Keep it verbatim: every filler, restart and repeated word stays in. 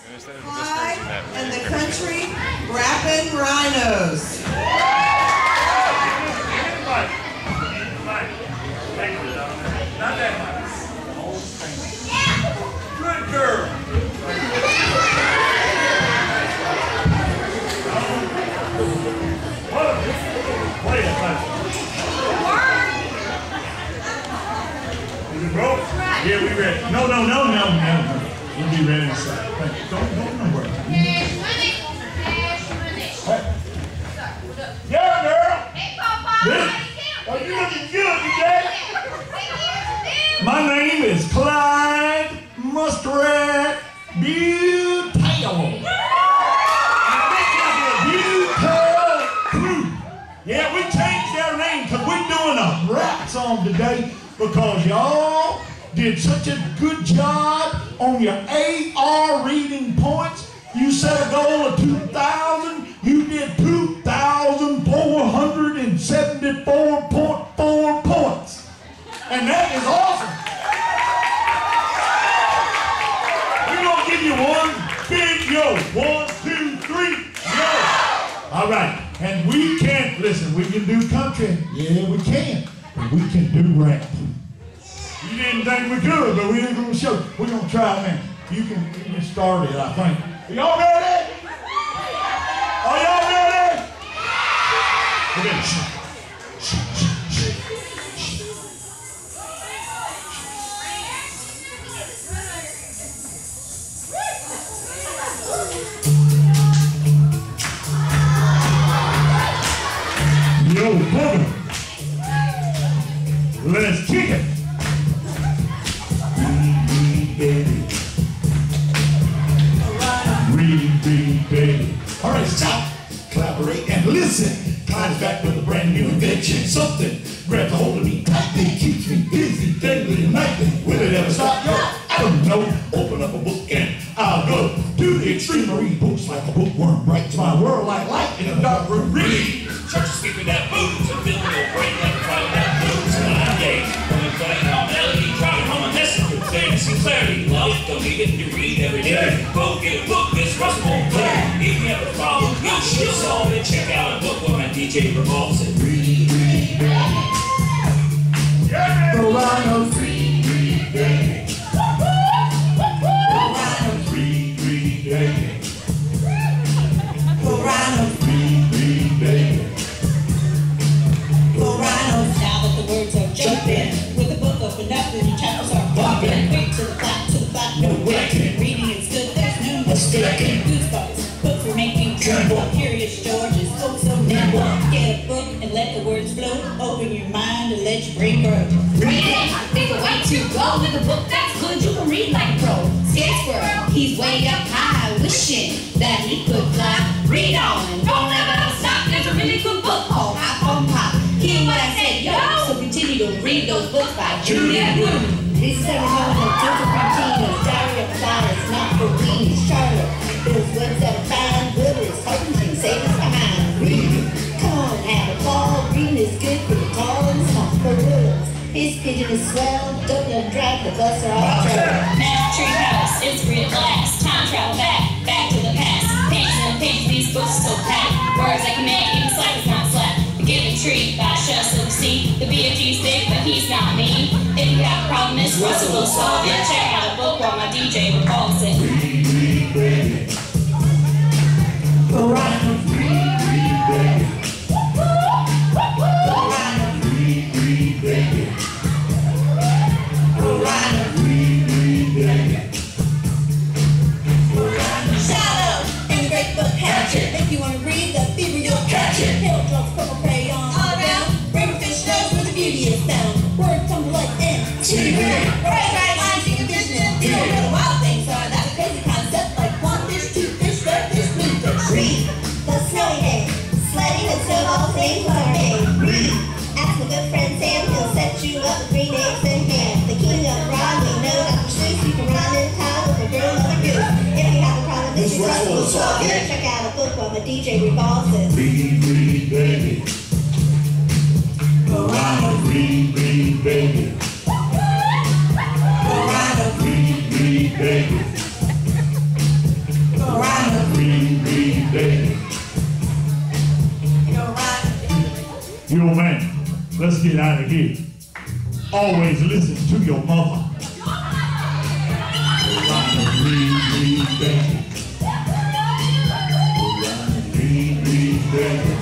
Clyde and the country Rappin Rhinos. Not that much. Good girl. Wait a minute. Is it broke? Yeah, we ready. No, no, no, no, no. We'll be ready inside. Thank you. Don't, don't, don't worry. Cash money. Cash money. Yeah, girl. Hey, Papa. Oh, you looking good today. My name is Clyde Muskrat Butell. Yeah, we changed their name because we're doing a rap song today because y'all did such a good job on your A R reading points. You set a goal of two thousand. You did two thousand four hundred seventy-four point four points. And that is awesome. We're going to give you one big yo. One, two, three, yo. All right. And we can, listen, we can do country. Yeah, we can. But we can do rap. You didn't think we could, but we ain't going to show. We're going to try, man. You can, you can start it, I think. Are y'all ready? Are y'all ready? Okay. Shh, shh, shh, shh, shh. Yo, booger. Let's kick it. Read, read, baby. Read, read, baby. All right, stop, collaborate, and listen. Clyde's back with a brand new invention. Something grabs a hold of me tightly, keeps me busy daily and nightly. Will it ever stop? Yo, I don't know. Open up a book and I'll go to the extreme. I read books like a bookworm, brights my world like light in a dark room. Read. Church is skipping that booze and building a brain like a fight that blues. And I'm gay. When I'm playing on melody, driving home a message with fairness and clarity. Love it, don't need it, you read every day. Go get a book, this Russell won't play. If you have a problem, you should solve it. Check out a book where my D J revolves it. Read, read, read. Yeah! The Rhinos. Read, read, read. The Rhinos. Read, read, read. The Rhinos. Read, read, read. Now that the words are jumping, with the book opened up and your chapters are bumping. Quick to the flat, to the flat, no waiting. Reading is good, there's no mistaking. Goosebumps, books for making tremble. Curious George is oh so nimble. Get a book and let the words flow. Open your mind and let your brain grow. Read it, think a way to go with a book that's good. You can read like pro. Scared squirrel, he's way up high, wishing that he could fly. Read on, don't ever stop. There's a really good book called Hop on Pop. Hear what I said, yo! So continue to read those books by Julia Bloom. This is every moment of total protein, a diary of science, not protein, it's Charlotte. Those words that are fine, good is hoping can save us behind. Read, come on, have a ball. Reading is good for the tall and small for words. His pigeon is swell, don't let him drive the bus or off track. Now tree house, it's real glass. Time travel back, back to the past. Pages and pages, these books so packed. Words that can make even slack is not slack. Given tree by Chef Silk C. The B F G's big, but he's not mean. If you have a problem, Miss Russell will solve it. Check out a book while my D J revolves it. Read, read, baby. The Rhinos. Read, read, baby. The Rhinos. Read, read, baby. The Rhinos. Read, read, baby. The Rhinos. Shout out in the great book Hatchet. If you want to read the fever, you'll catch it. Hill drugs, purple crayon, all around. Bring fish knows where the beauty is found. Word tumble like M T V. Right, right, lines in your vision. You don't know what wild things are. That's a crazy concept like one fish, two fish, red fish, blue fish. Read the snowy day, sledding and snowball things are made. Read. Ask my good friend Sam, he'll set you up with green eggs in hand. The king of rhyme, we know Doctor Seuss. You can rhyme in time with a girl or a goose. If you have a problem, this is Russell will solve it. Check out a book while the D J revolves it. Read, read, baby. The Rhinos. Read, read, baby. The Rhinos. Read, read, baby. Yo, man, let's get out of here. Always listen to your mother. Read, read, baby. Read, read, baby.